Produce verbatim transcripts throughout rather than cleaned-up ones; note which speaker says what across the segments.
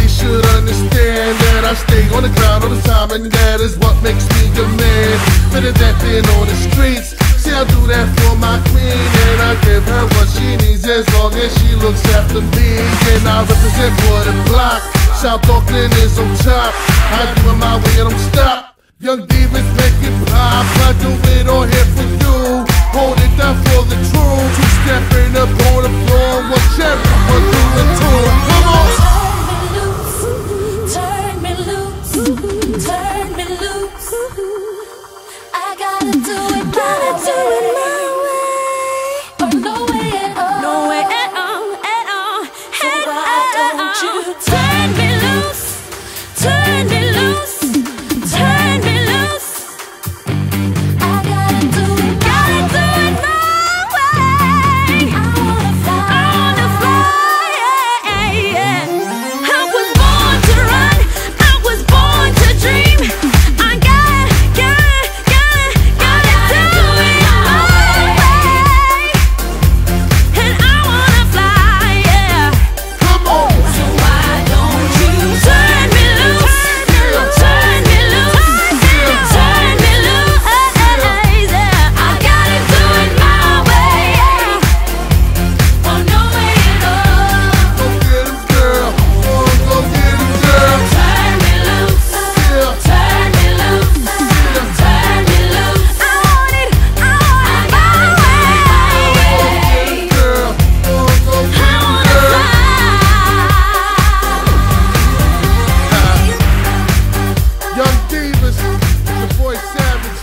Speaker 1: Somebody should understand that I stay on the ground all the time, and that is what makes me a man. Better than being on the streets. See, I do that for my queen, and I give her what she needs as long as she looks after me. And I represent for the block. South Oakland is on top. I do it my way and don't stop. Young divas make it pop. I do it all here for you. Hold it down for the truth. Two stepping up on the floor. What cherry one through the two. Come on.
Speaker 2: Turn me loose, turn me loose, turn me loose. I gotta do it, gotta do it my way, or no way at all, no way at all, at all. So why don't you turn me loose, turn me loose, turn me loose. I gotta do it, gotta do it my way. I wanna fly, I wanna fly, yeah, yeah. I was born to run, I was born to dream. I got, got, got, gotta do it my way. And I wanna fly, yeah.
Speaker 1: Come on.
Speaker 2: So why don't you turn me loose, turn me loose, turn me loose, yeah. I gotta do it my way, or no way at all.
Speaker 1: Go get him, girl. Oh, go get him, girl.
Speaker 2: Turn me loose,
Speaker 1: Yeah.
Speaker 2: turn me loose, turn me loose. I want it, I want it my way.
Speaker 1: Girl. Oh, go
Speaker 2: I
Speaker 1: get him,
Speaker 2: wanna
Speaker 1: girl.
Speaker 2: fly.
Speaker 1: Young divas, your boy Savage.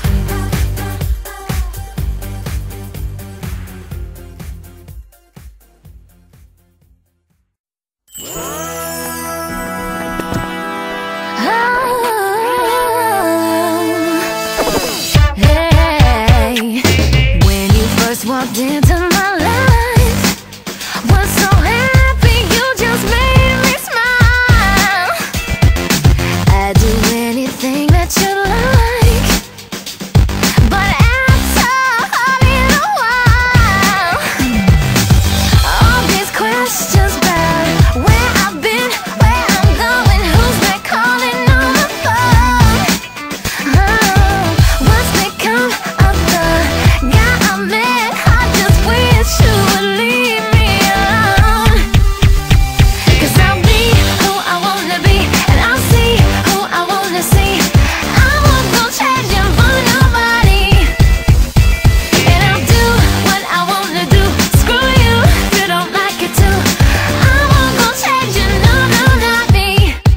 Speaker 2: Hey, when you first walked into my life, was so happy you just made me smile. I'd do anything that you like, but after a little while, all these questions about where I've been, where I'm going, who's been calling on the phone. Oh, what's become of the guy I met? I just wish you would leave me alone. 'Cause I'll be who I wanna be, and I'll see who I wanna see. I won't go changing for nobody, and I'll do what I wanna do. Screw you if you don't like it too. I won't go changing, no, no, not me.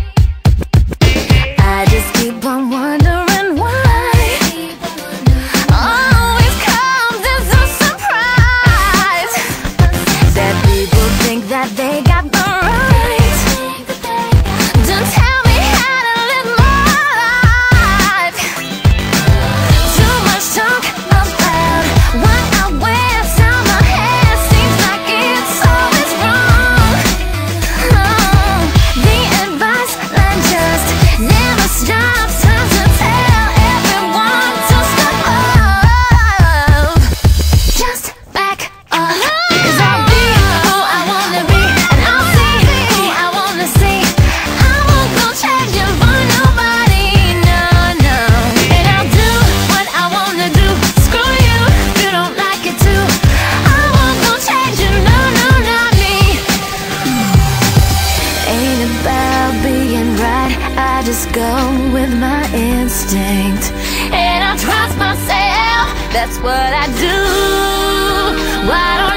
Speaker 2: I just keep on wondering why always comes as a surprise that people think that they got the right to tell me how to live my life. Too much talk about what I wear, sound my hair, seems like it's always wrong. Oh, the advice line just never stops. Time to tell everyone to stop. Just back up, 'cause I'll be who I wanna be, and I'll see who I wanna see. I won't go changing for nobody, no, no. And I'll do what I wanna do. Screw you if you don't like it too. I won't go changing, no, no, not me. Ain't about being right, I just go with my instinct, and I trust myself, that's what I do. Why don't